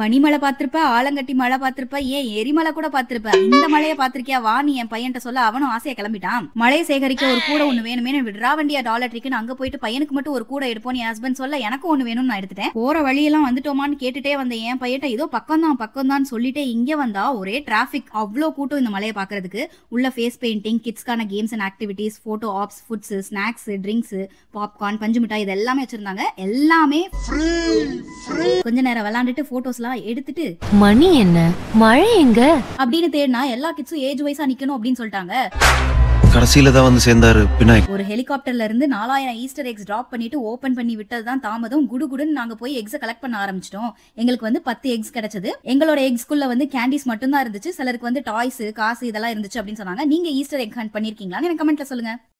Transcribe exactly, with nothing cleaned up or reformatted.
பனிமலை பாத்திருப்ப, ஆலங்கட்டி மலை பாத்திருப்ப, ஏன் எரிமலை கூட பாத்திருப்ப. இந்த மலையை பாத்திருக்கியா, வா நீ என் பையன்ட்ட சொல்ல. அவனும் ஆசையா கிளம்பிட்டான். மழையை சேகரிக்க ஒரு கூட ஒண்ணு வேணுமே விட்ரா வண்டியா டாலர் ட்ரீக்குன்னு அங்க போயிட்டு பையனுக்கு மட்டும் ஒரு கூட எடுப்போம் என் ஹஸ்பண்ட் சொல்ல, எனக்கு ஒண்ணு வேணும்னு நான் எடுத்துட்டேன். போற வழியெல்லாம் வந்துட்டோமான்னு கேட்டுட்டே வந்த என் பையன்ட்ட இதோ பக்கம் தான் பக்கம் தான் சொல்லிட்டே இங்க வந்தா ஒரே டிராபிக். அவ்வளோ கூட்டம் இந்த மலையை பாக்குறதுக்கு. உள்ள ஃபேஸ் பெயிண்டிங், கிட்ஸ்க்கான games and activities, photo apps, foods, snacks, drinks, popcorn, பஞ்சு மிட்டாய் இது எல்லாமே வச்சிருந்தாங்க. எல்லாமே கொஞ்ச நேரம் விளையாண்டுட்டு போட்டோஸ் எல்லாம் எடுத்துட்டு மணி என்ன மழை எங்க அப்படின்னு தேடினா எல்லா கிட்ஸும் ஏஜ் வைஸா நிக்கணும் அப்படின்னு சொல்லிட்டாங்க. கடைசியில தான் வந்து சேர்ந்தாரு பினாய். ஒரு ஹெலிகாப்டர்ல இருந்து நாலாயிரம் ஈஸ்டர் எக்ஸ் டிராப் பண்ணிட்டு ஓபன் பண்ணி விட்டது தான் தாமதம். குடுகுடுன்னு நாங்க போய் எக்ஸை கலெக்ட் பண்ண ஆரம்பிச்சிட்டோம். எங்களுக்கு வந்து பத்து எக்ஸ் கிடைச்சது. எங்களோட எக்ஸ்குள்ள வந்து கேண்டீஸ் மட்டும் தான் இருந்துச்சு. சிலருக்கு வந்து டாய்ஸ், காசு இதெல்லாம் இருந்துச்சு அப்படின்னு சொன்னாங்க. நீங்க ஈஸ்டர் எக் ஹண்ட் பண்ணிருக்கீங்களான்னு எனக்கு கமெண்ட்ல சொல்லுங்க.